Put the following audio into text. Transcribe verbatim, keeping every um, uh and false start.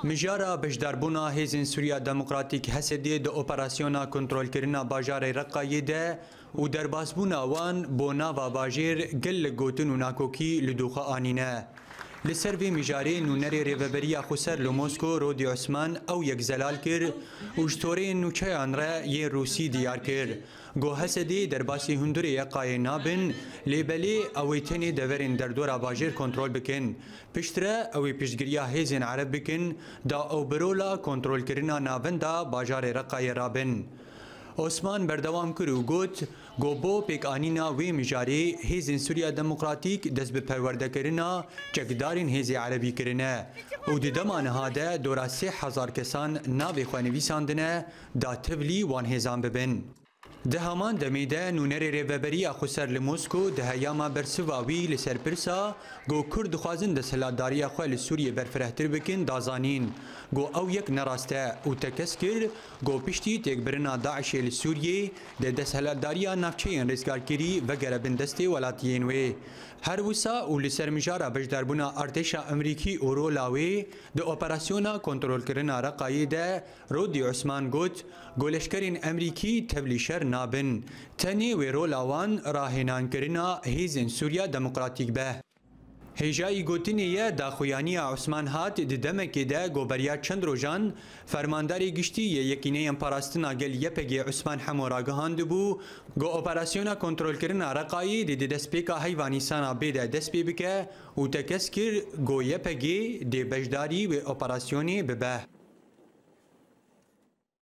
مجارا بجداربونا هیزن سوریا دموکراتیک هسدی د اپراسیونا کنترول کرنا باجار رقایه ده و درباسبونا وان بونا و باجیر گل گوتن و ناکوکی لدوخه آنینه. لسر وی مجاری نونری ریوبریا خسر لموسکو رودی عثمان او یک زلال کر و جتوری نوچه آنره یه روسی دیار کر. گو هسدی درباسی هندوری یقای نابن لیبلی اویتنی دورین در دورا باجیر کنترول بکن. پشتره اوی پشتگریا هیزن عرب بکن دا او برولا کنترول کرنا نابندا باجار رقای رابن. عثمان بردوام کرد و گوت گوبو پیک آنینا وی مجاری هیزن سوریا دموکراتیک دست به پرورده کرنا چکدارین هیز عربی کرنه و دیدمان هاده دورا سه هزار کسان ناوی خوانویساندنه دا تبلی وان هیزان ببن. ده همان دمیده نونری ریوبری خسر لموسکو ده هیاما برسواوی لسر پرسا گو کرد خوازن ده سلاداری خواه لسوریه برفرهتر بکن دازانین گو او یک نراسته او تکس کر گو پشتی تک برنا داعش لسوریه ده ده سلاداری نفچه رزگار کری و گربن دسته ولاتیین وی هر وسا او لسر مجارا بجداربونا ارتشا امریکی اورو لاوی ده اپراسیونا کنترول کرنا رقایی ده رودی عثمان گوت گولشکرین امریکی تبلیشر نابن تنی و رولاوان راهنان کرنا هیزن سوریا دموکراتیک به. هجایی گوتنیه داخویانی عثمان هات ددمکی ده گوبریا چند روزان فرمانداری گشتی یکینه ام پاراستنا گل یپگی عثمان حمورا گهاند بو گو اپراسیونا کنترول کرنا رقایی دی دسپیکا حیوانی سانا بیده دسپی بکه و تکس کر گو یپگی دی بجداری و اپراسیونی ببه.